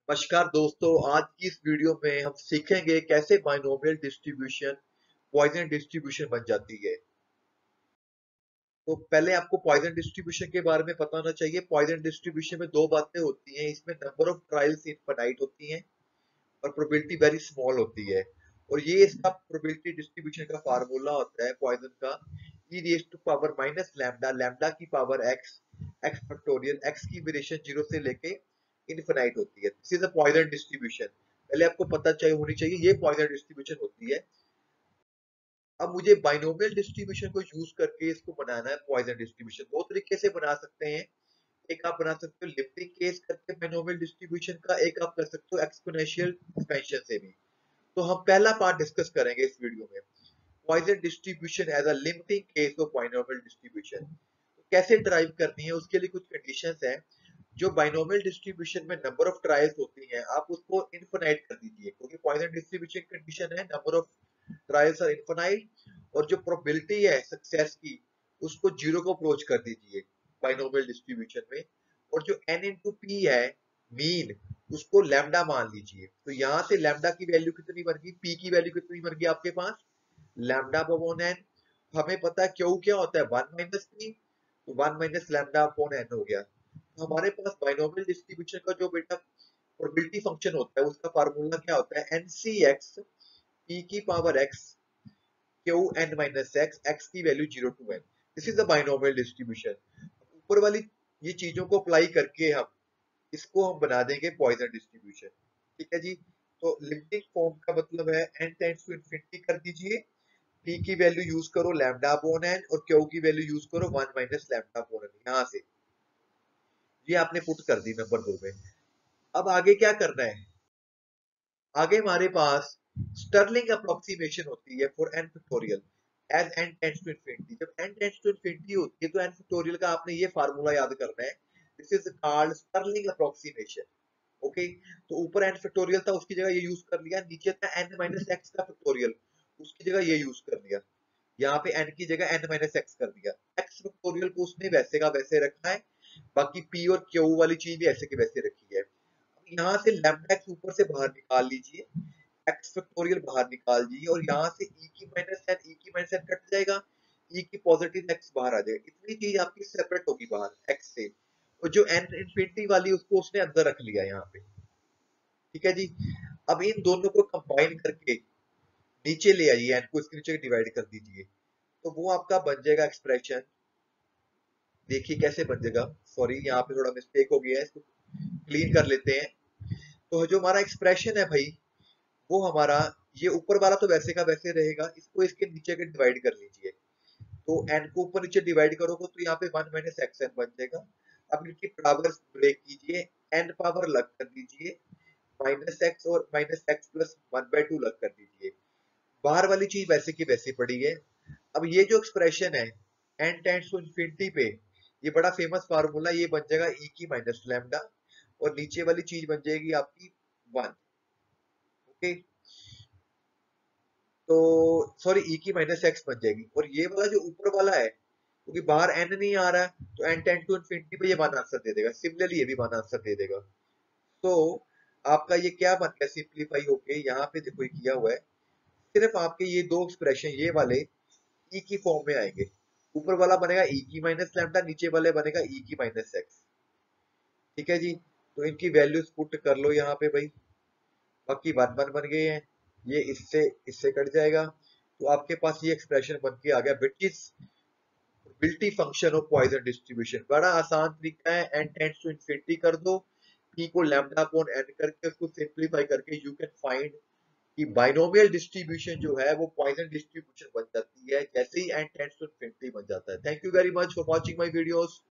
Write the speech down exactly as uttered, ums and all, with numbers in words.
नमस्कार दोस्तों, आज की इस वीडियो में हम सीखेंगे कैसे बाइनोमियल डिस्ट्रीब्यूशन पॉइजन डिस्ट्रीब्यूशन बन जाती है। तो पहले आपको पॉइजन डिस्ट्रीब्यूशन के बारे में पता होना चाहिए। पॉइजन डिस्ट्रीब्यूशन में दो बातें होती हैं, इसमें नंबर ऑफ ट्रायल्स इनफाइनाइट होती हैं और प्रोबेबिलिटी वेरी स्मॉल होती है। और ये इसका प्रोबेबिलिटी डिस्ट्रीब्यूशन का फार्मूला होता है पॉइजन का, e raise to power minus lambda, lambda की power x, x factorial, x की वेरिएशन जीरो से लेके इनफिनाइट होती है। This is a Poisson distribution. पहले आपको पता चाहिए होनी चाहिए ये पॉइजन डिस्ट्रीब्यूशन होती है। अब मुझे बाइनोमियल डिस्ट्रीब्यूशन को यूज करके इसको बनाना है पॉइजन डिस्ट्रीब्यूशन। दो तरीके से बना सकते हैं। एक आप बना सकते हो लिमिटिंग केस करके बाइनोमियल डिस्ट्रीब्यूशन का, एक आप कर सकते हो एक्सपोनेंशियल एक्सपेंशन से भी। तो हम पहला पार्ट डिस्कस करेंगे इस वीडियो में, Poisson distribution as a limiting case of binomial distribution. कैसे ड्राइव करनी है उसके लिए कुछ कंडीशंस हैं। जो बाइनोमियल डिस्ट्रीब्यूशन में नंबर ऑफ ट्रायल्स होती हैं आप उसको इनफिनाइट कर दीजिए, क्योंकि पॉइजन डिस्ट्रीब्यूशन कंडीशन है number of trials are infinite, और जो प्रोबेबिलिटी है सक्सेस की उसको जीरो को अप्रोच कर दीजिए बाइनोमियल डिस्ट्रीब्यूशन में। और जो n इंटू पी है मीन, उसको लैम्डा मान लीजिए। तो यहां से लैम्डा की वैल्यू कितनी बन गई, पी की वैल्यू कितनी बन गई आपके पास, लैम्डा अपॉन एन। हमें पता है क्यू क्या होता है, वन माइनस पी, तो one minus lambda upon n हो गया। तो हमारे पास बाइनोमियल डिस्ट्रीब्यूशन का जो बेटा प्रोबेबिलिटी फंक्शन होता है उसका फार्मूला क्या होता है, एन सी एक्स पी की power x q n minus x, x की value zero to n. This is the binomial distribution. ऊपर वाली ये चीजों को अप्लाई करके हम इसको हम बना देंगे पॉइजन डिस्ट्रीब्यूशन। ठीक है जी। तो लिमिटिंग फॉर्म का मतलब है n टेंड्स टू इन्फिनिटी कर दीजिए, p की वैल्यू यूज करो लैम्डा अपॉन n, और q की वैल्यू यूज करो one minus lambda upon n। यहां से ये आपने पुट कर दी नंबर दो में। अब आगे क्या करना है, आगे हमारे पास स्टर्लिंग अप्रोक्सीमेशन होती है for n factorial as n tends to infinity. जब n टेंड्स टू इन्फिनिटी होती है तो n फैक्टोरियल का आपने ये फार्मूला याद करना है, this is called Stirling approximation. Okay, तो ऊपर n फैक्टोरियल था उसकी जगह ये यूज कर लिया, नीचे था n माइनस एक्स का फैक्टोरियल उसकी जगह ये यूज कर लिया, यहाँ पे n की जगह n माइनस एक्स कर दिया। x फैक्टोरियल को उसने वैसे का वैसे रखा है, बाकी p और q वाली चीज भी ऐसे के वैसे रखी है। यहाँ से लैम्डा एक्स ऊपर से बाहर निकाल लीजिए, एक्स फैक्टोरियल बाहर निकाल दीजिए, और यहाँ से e की माइनस एन, e की माइनस एन कट जाएगा, e की पॉजिटिव एक्स बाहर आ जाएगा। इतनी चीज आपकी सेपरेट होगी बाहर x से, और जो n इंफिनिटी वाली उसको उसने अंदर रख लिया यहाँ पे। ठीक है जी। अब इन दोनों को कंबाइन करके नीचे ले आइए, n को इसके नीचे डिवाइड कर दीजिए, तो वो आपका बन जाएगा एक्सप्रेशन। देखिए कैसे बन जाएगा, सॉरी यहाँ पे थोड़ा मिस्टेक हो गया है, इसको क्लीन कर लेते हैं। तो जो हमारा एक्सप्रेशन है भाई, वो हमारा ये ऊपर वाला तो वैसे का वैसे रहेगा, इसको इसके नीचे के डिवाइड कर लीजिए। तो n को ऊपर नीचे डिवाइड करोगे तो यहाँ पे वन माइनस एक्स एन बन जाएगा। अब इनकी पावर ब्रेक कीजिए, n पावर अलग कर दीजिए, माइनस एक्स और minus x plus one by two अलग कर दीजिए। बाहर वाली चीज वैसे की वैसी पड़ी है। अब ये जो एक्सप्रेशन है n टेंड्स टू इंफिनिटी पे, ये बड़ा फेमस फार्मूला, ये बन जाएगा e की माइनस लैम्डा, और नीचे वाली चीज बन जाएगी आपकी वन। ओके, तो सॉरी e की माइनस एक्स बन जाएगी, और ये वाला जो ऊपर वाला है क्योंकि तो बाहर n नहीं आ रहा है तो n टेंड टू इन्फिनिटी पे ये वन आंसर दे देगा, सिमिलरली ये भी वन आंसर दे देगा। तो आपका ये क्या बन गया, सिंप्लीफाई होके यहाँ पे देखो ये किया हुआ है, सिर्फ आपके ये दो एक्सप्रेशन ये वाले e की फॉर्म में आएंगे। ऊपर वाला बनेगा e की माइनस लैम्डा, नीचे वाले बनेगा e की माइनस एक्स। ठीक है जी। तो इनकी वैल्यूज पुट कर लो यहाँ पे भाई, बाकी वन वन बन गए हैं, ये इससे इससे कट जाएगा, तो आपके पास ये एक्सप्रेशन बन के आ गया, which is probability function of Poisson distribution. बड़ा आसान तरीका है, n टेंड्स टू इन्फिनिटी कर दो, p को लैम्डा अपॉन n करके उसको सिंप्लीफाई करके यू कैन फाइंड कि बाइनोमियल डिस्ट्रीब्यूशन जो है वो पॉइजन डिस्ट्रीब्यूशन बन जाती है जैसे ही n टेंड्स टू इन्फिनिटी बन जाता है। Thank you very much for watching my videos.